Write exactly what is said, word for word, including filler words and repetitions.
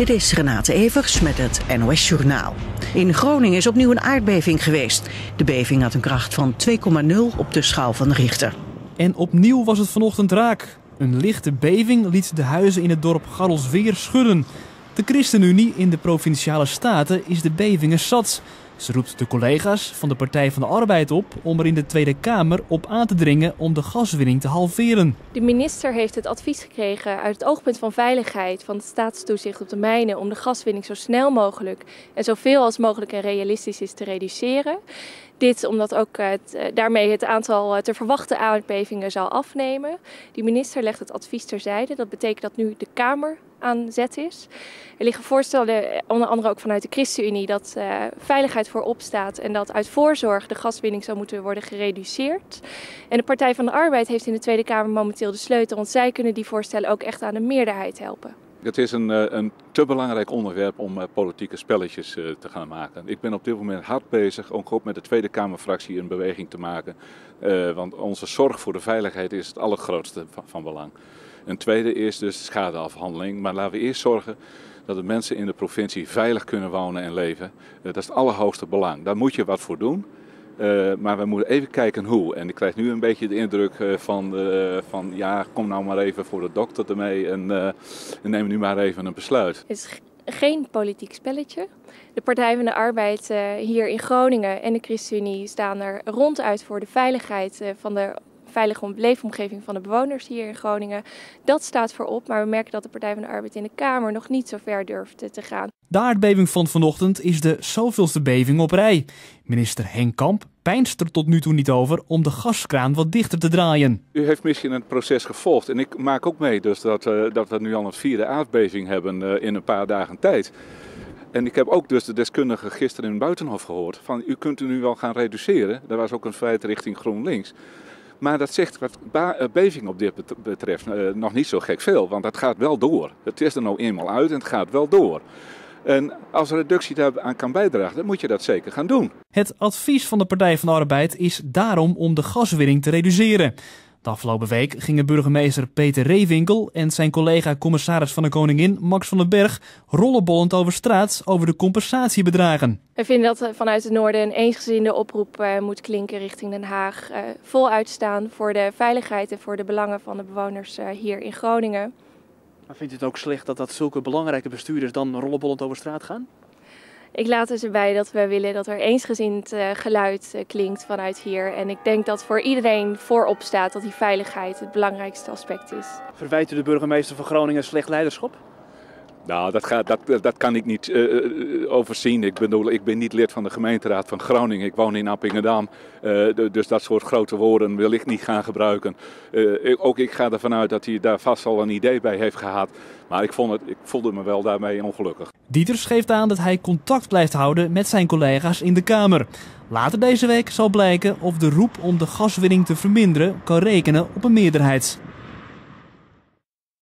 Dit is Renate Evers met het N O S Journaal. In Groningen is opnieuw een aardbeving geweest. De beving had een kracht van twee komma nul op de schaal van Richter. En opnieuw was het vanochtend raak. Een lichte beving liet de huizen in het dorp Garrelsweer schudden. De ChristenUnie in de Provinciale Staten is de bevingen zat. Ze roept de collega's van de Partij van de Arbeid op om er in de Tweede Kamer op aan te dringen om de gaswinning te halveren. De minister heeft het advies gekregen uit het oogpunt van veiligheid van het staatstoezicht op de mijnen om de gaswinning zo snel mogelijk en zoveel als mogelijk en realistisch is te reduceren. Dit omdat ook het, daarmee het aantal te verwachten aardbevingen zal afnemen. Die minister legt het advies terzijde. Dat betekent dat nu de Kamer aan zet is. Er liggen voorstellen, onder andere ook vanuit de ChristenUnie, dat uh, veiligheid voorop staat en dat uit voorzorg de gaswinning zou moeten worden gereduceerd. En de Partij van de Arbeid heeft in de Tweede Kamer momenteel de sleutel, want zij kunnen die voorstellen ook echt aan de meerderheid helpen. Het is een, een te belangrijk onderwerp om politieke spelletjes te gaan maken. Ik ben op dit moment hard bezig om ook met de Tweede Kamerfractie een beweging te maken. Uh, want onze zorg voor de veiligheid is het allergrootste van, van belang. Een tweede is dus de schadeafhandeling. Maar laten we eerst zorgen dat de mensen in de provincie veilig kunnen wonen en leven. Uh, dat is het allerhoogste belang. Daar moet je wat voor doen. Uh, maar we moeten even kijken hoe. En ik krijg nu een beetje de indruk uh, van, uh, van ja, kom nou maar even voor de dokter ermee en, uh, en neem nu maar even een besluit. Het is geen politiek spelletje. De Partij van de Arbeid uh, hier in Groningen en de ChristenUnie staan er ronduit voor de veiligheid uh, van de veilige leefomgeving van de bewoners hier in Groningen. Dat staat voorop, maar we merken dat de Partij van de Arbeid in de Kamer nog niet zo ver durft te gaan. De aardbeving van vanochtend is de zoveelste beving op rij. Minister Henk Kamp peinst er tot nu toe niet over om de gaskraan wat dichter te draaien. U heeft misschien het proces gevolgd en ik maak ook mee dus dat, uh, dat we nu al een vierde aardbeving hebben uh, in een paar dagen tijd. En ik heb ook dus de deskundige gisteren in het Buitenhof gehoord van u kunt u nu wel gaan reduceren. Dat was ook een feit richting GroenLinks. Maar dat zegt wat beving op dit betreft uh, nog niet zo gek veel, want het gaat wel door. Het is er nou eenmaal uit en het gaat wel door. En als reductie daaraan kan bijdragen, dan moet je dat zeker gaan doen. Het advies van de Partij van de Arbeid is daarom om de gaswinning te reduceren. De afgelopen week gingen burgemeester Peter Reewinkel en zijn collega commissaris van de Koningin Max van den Berg rollenbollend over straat over de compensatiebedragen. We vinden dat vanuit het noorden een eensgezinde oproep uh, moet klinken richting Den Haag. Uh, voluit staan voor de veiligheid en voor de belangen van de bewoners uh, hier in Groningen. Maar vindt u het ook slecht dat, dat zulke belangrijke bestuurders dan rollenbollend over straat gaan? Ik laat er erbij dat we willen dat er eensgezind uh, geluid uh, klinkt vanuit hier. En ik denk dat voor iedereen voorop staat dat die veiligheid het belangrijkste aspect is. Verwijt u de burgemeester van Groningen slecht leiderschap? Nou, dat, gaat, dat, dat kan ik niet uh, overzien. Ik bedoel, ik ben niet lid van de gemeenteraad van Groningen. Ik woon in Appingedam. Uh, dus dat soort grote woorden wil ik niet gaan gebruiken. Uh, ik, ook ik ga ervan uit dat hij daar vast al een idee bij heeft gehad. Maar ik, vond het, ik voelde me wel daarmee ongelukkig. Dieters geeft aan dat hij contact blijft houden met zijn collega's in de Kamer. Later deze week zal blijken of de roep om de gaswinning te verminderen kan rekenen op een meerderheid.